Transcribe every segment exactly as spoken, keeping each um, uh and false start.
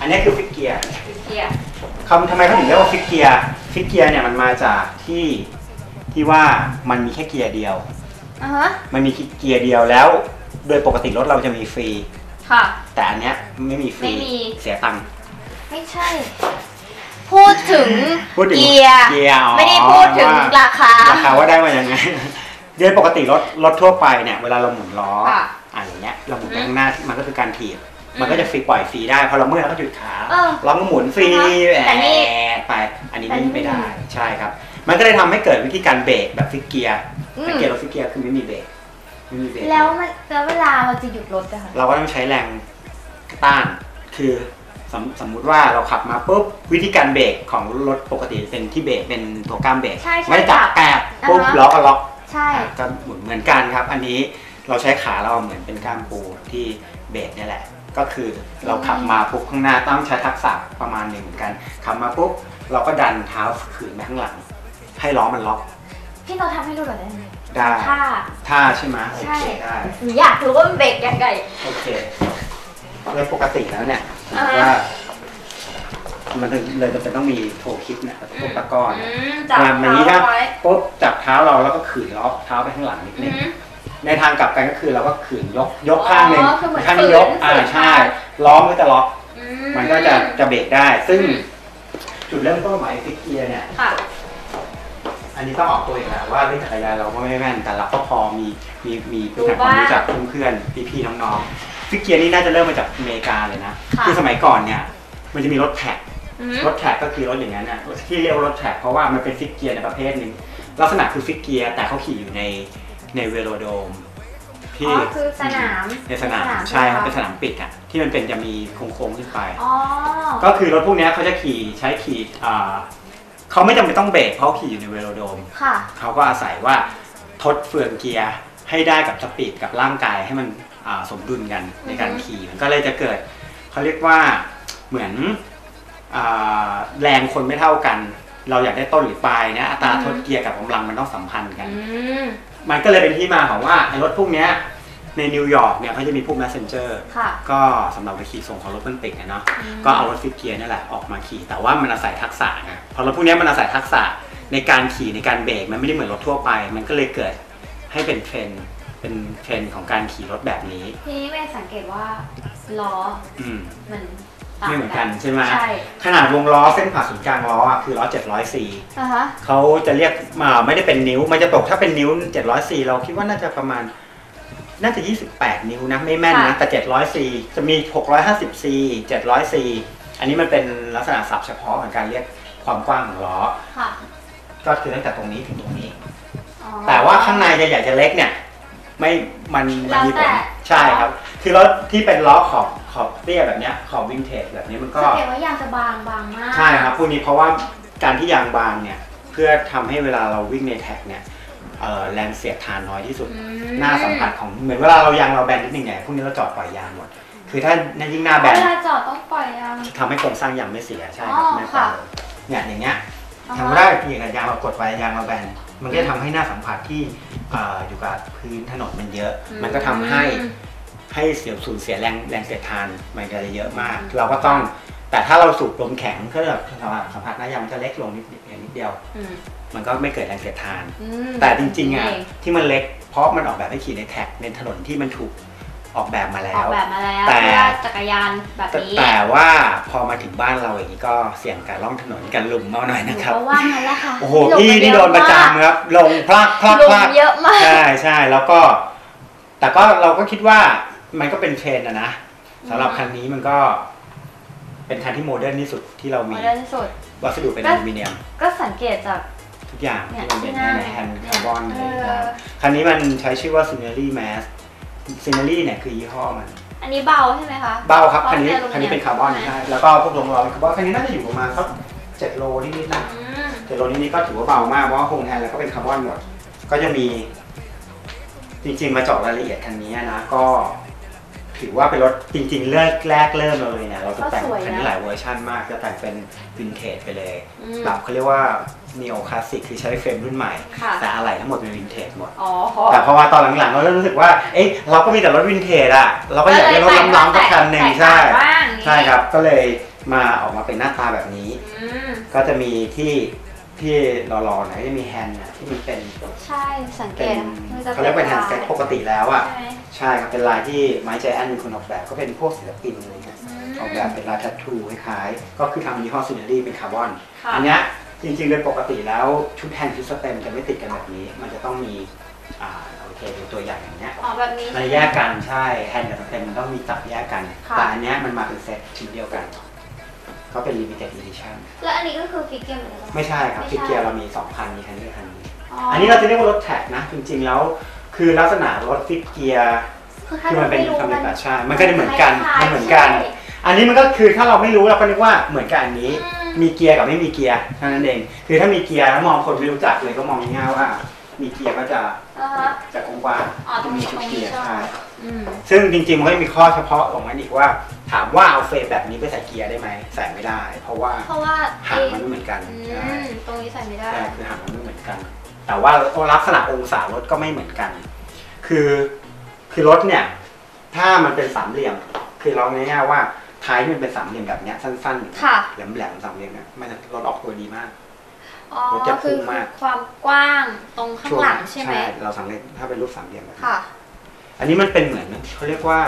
อันนี้คือฟิกเกียร์ฟิกเกียร์คำทำไมเขาถึงเรียกว่าฟิกเกียร์ฟิกเกียร์เนี่ยมันมาจากที่ที่ว่ามันมีแค่เกียร์เดียวอ่าฮะมันมีเกียร์เดียวแล้วโดยปกติรถเราจะมีฟรีค่ะแต่อันเนี้ยไม่มีฟรีเสียตังค์ไม่ใช่พูดถึงเกียร์ไม่ได้พูดถึงราคาราคาว่าได้มายังไงโดยปกติรถรถทั่วไปเนี่ยเวลาเราหมุนล้ออ่ะอย่างเงี้ยเราหมุนไปข้างหน้ามันก็คือการถีบมันก็จะฟรีปล่อยฟรีได้พอเราเมื่อยเราก็หยุดขาเราก็หมุนฟรีแอบไปอันนี้ไม่ได้ใช่ครับมันก็เลยทำให้เกิดวิธีการเบรกแบบฟิกเกียร์แต่เกียร์รถฟิกเกียร์คือไม่มีเบรกไม่มีเบรกแล้วมันแล้วเวลาเราจะหยุดรถอะค่ะเราก็ต้องใช้แรงต้านคือสมสมมุติว่าเราขับมาปุ๊บวิธีการเบรกของรถปกติเป็นที่เบรกเป็นตัวก้ามเบรกไม่ได้จับแอบปุ๊บล้อก็ล็อกใช่ก็หมุนเหมือนกันครับอันนี้เราใช้ขาเราเหมือนเป็นก้ามปูที่เบรกนี่แหละก็คือเราขับมาปุ๊บข้างหน้าต้องใช้ทักษะประมาณหนึ่งเหมือนกันขับมาปุ๊บเราก็ดันเท้าขืนไปข้างหลังให้ล้อมันล็อกพี่เราทำให้ดูหน่อยได้ไหมได้ท่าท่าใช่ไหมโอเคได้อยากรู้ว่ามันเบรกยังไงโอเคโดยปกติแล้วเนี่ยว่ามันเลยจะต้องมีโถคิดเนี่ยพวกตะก้อนมันนี้นะปุ๊บจับเท้าเราแล้วก็ขืนล้อเท้าไปข้างหลังนิดนึงในทางกลับกันก็คือเราก็ขืนยกยกข้างหนึ่งข้างยกอ่าใช่ล้อมันก็จะล็อกมันก็จะจะเบรกได้ซึ่งจุดเริ่มต้นของไอ้ฟิกเกียร์เนี่ยอันนี้ต้องออกตัวอีกแล้วว่าเรื่องจักรยานเราก็ไม่แม่นแต่เราก็พอมีมีมีพื้นฐานความรู้จักเพื่อนๆพี่ๆน้องๆฟิกเกียร์นี่น่าจะเริ่มมาจากอเมริกาเลยนะคือสมัยก่อนเนี่ยมันจะมีรถแท็กรถแท็กก็คือรถอย่างนั้นนะที่เรียกรถแท็กเพราะว่ามันเป็นฟิกเกียร์ในประเภทหนึ่งลักษณะคือฟิกเกียร์แต่เขาขี่อยู่ในในเวโรโดมที่คือสนามในสนามใช่ครับเป็นสนามปิดอ่ะที่มันเป็นจะมีโค้งๆขึ้นไปก็คือรถพวกนี้เขาจะขี่ใช้ขี่เขาไม่จำเป็นต้องเบรกเพราะขี่อยู่ในเวโรโดมเขาก็อาศัยว่าทดเฟืองเกียร์ให้ได้กับสปีดกับร่างกายให้มันสมดุลกันในการขี่มันก็เลยจะเกิดเขาเรียกว่าเหมือนแรงคนไม่เท่ากันเราอยากได้ต้นหรือปลายนะอัตราทดเกียร์กับกำลังมันต้องสัมพันธ์กันมันก็เลยเป็นที่มาของว่ารถพวกนี้ในนิวยอร์กเนี่ยเขาจะมีพวก messenger ก็สำหรับไปขี่ส่งของรถบรรทุกเนาะก็เอารถฟิกเกียร์นี่แหละออกมาขี่แต่ว่ามันอาศัยทักษะนะพอรถพวกนี้มันอาศัยทักษะในการขี่ในการเบรกมันไม่ได้เหมือนรถทั่วไปมันก็เลยเกิดให้เป็นเทรนด์เป็นเทรนด์ของการขี่รถแบบนี้ทีนี้แม่สังเกตว่าล้อมันไม่เหมือนกันใช่ไหมขนาดวงล้อเส้นผ่าศูนย์กลางล้ออ่ะคือล้อเจ็ดร้อยซีเขาจะเรียกมาไม่ได้เป็นนิ้วมันจะตกถ้าเป็นนิ้วเจ็ดร้อยซีเราคิดว่าน่าจะประมาณน่าจะยี่สิบแปดนิ้วนะไม่แม่นนะแต่เจ็ดร้อยซีจะมีหกร้อยห้าสิบซีเจ็ดร้อยซีอันนี้มันเป็นลักษณะศัพท์เฉพาะของการเรียกความกว้างของล้อก็คือตั้งแต่ตรงนี้ถึงตรงนี้แต่ว่าข้างในจะใหญ่จะเล็กเนี่ยไม่มันมันมีผลใช่ครับคือรถที่เป็นล้อขอบขอบเตี้ยแบบนี้ขอบวินเทจแบบนี้มันก็สังเกตว่ายางจะบางบางมากใช่ครับพวกนี้เพราะว่าการที่ยางบางเนี่ยเพื่อทำให้เวลาเราวิ่งในแท็กเนี่ยแรงเสียดทานน้อยที่สุดหน้าสัมผัสของเหมือนเวลาเรายางเราแบนนิดนึงไงพวกนี้เราจอดปล่อยยางหมดคือถ้ายิ่งหน้าแบนเวลาจอดต้องปล่อยยางทำให้โครงสร้างยางไม่เสียใช่ครับไม่ปล่อยเนี่ยอย่างเงี้ยทำได้ที่อย่างยางเรากดไว้ยางเราแบนมันก็จะทำให้หน้าสัมผัสที่อยู่กับพื้นถนนมันเยอะมันก็ทำให้ให้เสียสูญเสียแรงแรงเสียดทานมันจะเยอะมากเราก็ต้องแต่ถ้าเราสูบลมแข็งก็แบบสัมผัสหน้ายางมันจะเล็กลงนิดนิดเดียวมันก็ไม่เกิดแรงเสียดทานแต่จริงๆอ่ะที่มันเล็กเพราะมันออกแบบให้ขี่ในแท็กในถนนที่มันถูกออกแบบมาแล้วออกแบบมาแล้วแต่จักรยานแบบนี้แต่ว่าพอมาถึงบ้านเราอย่างนี้ก็เสี่ยงการล่องถนนกันลุ่มมาหน่อยนะครับเพราะว่างั้นแหละค่ะโอ้โหพี่นี่โดนประจำครับลงพลาดพลาดพลาดเยอะมากใช่ใช่แล้วก็แต่ก็เราก็คิดว่ามันก็เป็นเทรนด์นะนะสำหรับคันนี้มันก็เป็นคันที่โมเดิร์นที่สุดที่เรามีวัสดุเป็นอลูมิเนียมก็สังเกตจากทุกอย่างที่มันเป็นในแฮนด์คาร์บอนเลยนะคันนี้มันใช้ชื่อว่า Scenery Mass Scenery เนี่ยคือยี่ห้อมันอันนี้เบาใช่ไหมคะเบาครับคันนี้คันนี้เป็นคาร์บอนใช่แล้วก็พวกลงล้อเป็นคาร์บอนคันนี้น่าจะอยู่ประมาณสักเจ็ดโลนิดๆนะเจ็ดโลนิดๆก็ถือว่าเบามากเพราะว่าโครงแฮนด์แล้วก็เป็นคาร์บอนหมดก็จะมีจริงๆมาเจาะรายละเอียดคันนี้นะก็ถือว่าเป็นรถจริงๆเริ่มแรกเริ่มเลยเนี่ยเราจะแต่งคันนี้หลายเวอร์ชันมากจะแต่งเป็นวินเทจไปเลยแบบเขาเรียกว่านีโอคลาสสิกคือใช้เฟรมรุ่นใหม่แต่อะไหล่ทั้งหมดเป็นวินเทจหมดแต่พอมาตอนหลังๆเราเริ่มรู้สึกว่าเอ๊ะเราก็มีแต่รถวินเทจอะเราก็อยากได้รถล้ำๆสักคันหนึ่งใช่ใช่ครับก็เลยมาออกมาเป็นหน้าตาแบบนี้ก็จะมีที่ที่รอๆหน่อยก็จะมีแฮนด์ที่มันเป็นใช่สังเกตเขาเรียกเป็นแฮนด์เซ็ตปกติแล้วอ่ะใช่ครับเป็นลายที่ไม้ใจแอนเป็นคนออกแบบก็เป็นพวกศิลปินอะไรเงี้ยออกแบบเป็นลายแทททูคล้ายๆก็คือทำยี่ห้อซีเนอรี่เป็นคาร์บอนอันเนี้ยจริงๆโดยปกติแล้วชุดแฮนด์ชุดสเต็มจะไม่ติดกันแบบนี้มันจะต้องมีอ่าโอเคดูตัวอย่างอย่างเงี้ยอ๋อแบบนี้มันแยกกันใช่แฮนด์กับสเต็มมันต้องมีจับแยกกันแต่อันเนี้ยมันมาเป็นเซ็ตชิ้นเดียวกันก็เป็น limited edition แล้วอันนี้ก็คือฟิกเกียร์เหมือนกันไม่ใช่ครับฟิกเกียร์เรามีสองคันมีคันนี้คันนี้อันนี้เราจะเรียกว่ารถแท็กนะจริงๆแล้วคือลักษณะรถฟิกเกียร์คือมันเป็นคำนิยามใช่มันก็จะเหมือนกันมันเหมือนกันอันนี้มันก็คือถ้าเราไม่รู้เราก็นึกว่าเหมือนกันอันนี้มีเกียร์กับไม่มีเกียร์เท่านั้นเองคือถ้ามีเกียร์แล้วมองคนไม่รู้จักเลยก็มองง่ายๆว่ามีเกียร์ก็จะจะกว้างๆจะมีชุดเกียร์ใช่ซึ่งจริงๆมันก็มีข้อเฉพาะของมันอีกว่าถามว่าเอาเฟรมแบบนี้ไปใส่เกียร์ได้ไหมใส่ไม่ได้เพราะว่าเพราะว่าหางมันไม่เหมือนกันตรงนี้ใส่ไม่ได้ใช่คือหางมันไม่เหมือนกันแต่ว่าลักษณะองศารถก็ไม่เหมือนกันคือคือรถเนี่ยถ้ามันเป็นสามเหลี่ยมคือเราง่ายๆว่าท้ายมันเป็นสามเหลี่ยมแบบนี้สั้นๆแหลมๆสามเหลี่ยมเนี่ยมันรถออกตัวดีมากรถจะพุ่งมากความกว้างตรงข้างหลังใช่ไหมใช่เราสังเกตถ้าเป็นรูปสามเหลี่ยมแบบนี้อันนี้มันเป็นเหมือนเขาเรียกว่า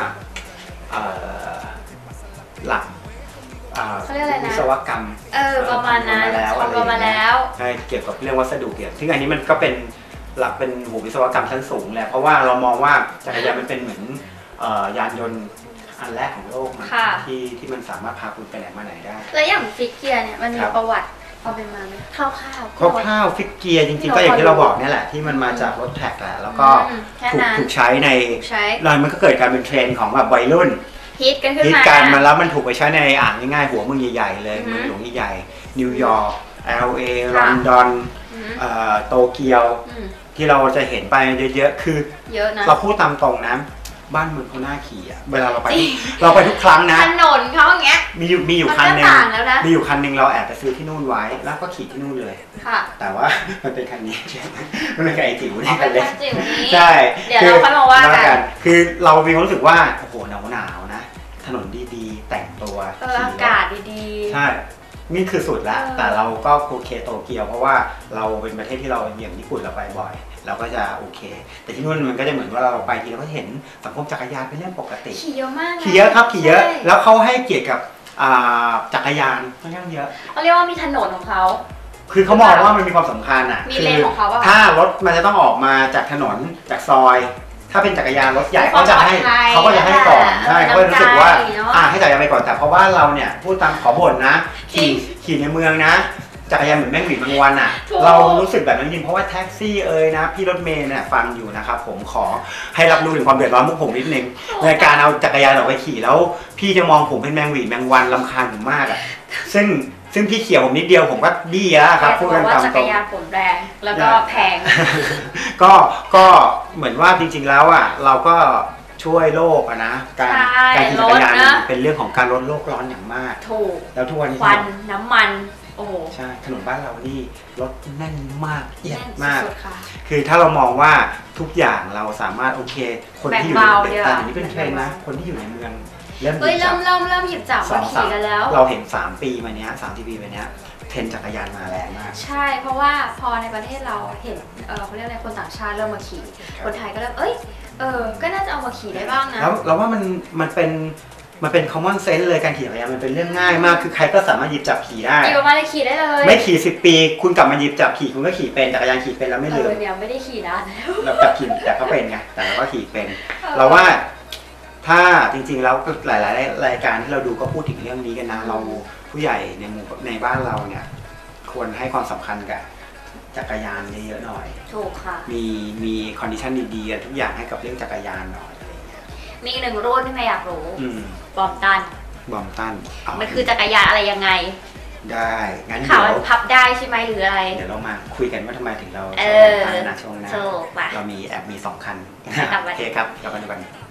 หลักเขาเรียกอะไรนะวิศวกรรมเออประมาณนั้นทำมาแล้วใช่เกี่ยวกับเรื่องวัสดุเกี่ยวซึ่งอันนี้มันก็เป็นหลักเป็นหูวิศวกรรมชั้นสูงแหละเพราะว่าเรามองว่าจักรยานมันเป็นเหมือนยานยนต์อันแรกของโลกนะที่ที่มันสามารถพาคุณไปไหนมาไหนได้แล้วอย่างฟิกเกียร์เนี่ยมันมีประวัติเอาเป็นมาไหมคร่าวๆคร่าวๆฟิกเกียร์จริงๆก็อย่างที่เราบอกนี่แหละที่มันมาจากรถแท็กแหละแล้วก็ถูกถูกใช้ในแล้วมันก็เกิดการเป็นเทรนด์ของแบบวัยรุ่นฮิตกันขึ้นมาฮิตกันมาแล้วมันถูกไปใช้ในอ่างง่ายๆหัวเมืองใหญ่ๆเลยเมืองหลวงใหญ่ๆนิวยอร์ก แอล เอ ลอนดอนโตเกียวที่เราจะเห็นไปเยอะๆคือเราพูดตามตรงนะบ้านเมืองเขาหน้าขี่อ่ะเวลาเราไปเราไปทุกครั้งนะถนนเขาอย่างเงี้ยมีอยู่มีอยู่คันนึงมีอยู่คันนึงเราแอบไปซื้อที่นู่นไว้แล้วก็ขี่ที่นู่นเลยค่ะแต่ว่ามันเป็นคันนี้มันเป็นไอ้จิ๋วนี่คันเล็กใช่เดี๋ยวเราค่อยมาว่ากันคือเรามีความรู้สึกว่าโอ้โหหนาวหนาวนะถนนดีๆแต่งตัวอากาศดีๆใช่นี่คือสุดแล้วแต่เราก็โอเคโตเกียวเพราะว่าเราเป็นประเทศที่เราอย่างญี่ปุ่นเราไปบ่อยเราก็จะโอเคแต่ที่นู่นมันก็จะเหมือนว่าเราไปทีเราก็เห็นสังคมจักรยานเป็นเรื่องปกติขี่เยอะมากขี่เยอะครับขี่เยอะแล้วเขาให้เกียรติกับจักรยานค่อนข้างเยอะเขาเรียกว่ามีถนนของเขาคือเขามองว่ามันมีความสำคัญอ่ะมีเลนของเขาถ้ารถมันจะต้องออกมาจากถนนจากซอยถ้าเป็นจักรยานรถใหญ่เขาจะให้เขาก็จะให้ก่อนใช่เขารู้สึกว่าอ่าให้จักรยานไปก่อนแต่เพราะว่าเราเนี่ยพูดตามขอบ่นนะขี่ขี่ในเมืองนะจักรยานเหมือนแม่งหวีดบางวันอ่ะเรารู้สึกแบบนั้นจริงเพราะว่าแท็กซี่เอ่ยนะพี่รถเมล์เนี่ยฟังอยู่นะครับผมขอให้รับรู้ถึงความเดือดร้อนพวกผมนิดนึงในการเอาจักรยานออกไปขี่แล้วพี่จะมองผมเป็นแมงหวีดแมงวันรำคาญผมมากอ่ะซึ่งซึ่งพี่เขี่ยวผมนิดเดียวผมก็บี้แล้วครับพูดกันตามตรงจักรยานผมแรงแล้วก็แพงก็ก็เหมือนว่าจริงๆแล้วอ่ะเราก็ช่วยโลกอะนะการการขี่จักรยานเป็นเรื่องของการลดโลกร้อนอย่างมากถูกแล้วทุกวันนี้ควันน้ำมันโอ้ใช่ถนนบ้านเรานี่รถแน่นมากเอียดมากคือถ้าเรามองว่าทุกอย่างเราสามารถโอเคคนที่อยู่ในแต่อันนี้เป็นเทรนด์นะคนที่อยู่ในเมืองเริ่มเริ่มเริ่มเริ่มหยิบจับมาขี่กันแล้วเราเห็นสามปีมาเนี้ยสามปีมาเนี้ยเทรนด์จักรยานมาแรงมากใช่เพราะว่าพอในประเทศเราเห็นเออเขาเรียกอะไรคนต่างชาติเริ่มมาขี่คนไทยก็เริ่มเอ้ยเออก็น่าจะเอามาขี่ได้บ้างนะแล้วเราว่ามันมันเป็นมันเป็น common sense เลยการขี่จักรยานมันเป็นเรื่องง่ายมากคือใครก็สามารถหยิบจับขี่ได้หยิบมาเลยขี่ได้เลยไม่ขี่สิบปีคุณกลับมาหยิบจับขี่คุณก็ขี่เป็นจักรยานขี่เป็นแล้วไม่ลืมเดี๋ยวไม่ได้ขี่นานแล้วเราจับขี่แต่ก็เป็นไงแต่เราก็ขี่เป็นเราว่าถ้าจริงๆแล้วหลายๆรายการที่เราดูก็พูดถึงเรื่องนี้กันนะเราผู้ใหญ่ในหมู่ในบ้านเราเนี่ยควรให้ความสำคัญกับจักรยานเยอะๆหน่อยถูกค่ะมีมีคอนดิชันดีๆทุกอย่างให้กับเรื่องจักรยานหน่อยมีหนึ่งรุ่นที่ไม่อยากรู้บอมตันบอมตันมันคือจักรยานอะไรยังไงได้งั้นเดี๋ยวพับได้ใช่ไหมหรืออะไรเดี๋ยวเรามาคุยกันว่าทำไมถึงเราใช้บอมตันนะช่วงหน้าเรามีแอปมีสองคันโอเคครับเราไปดูกัน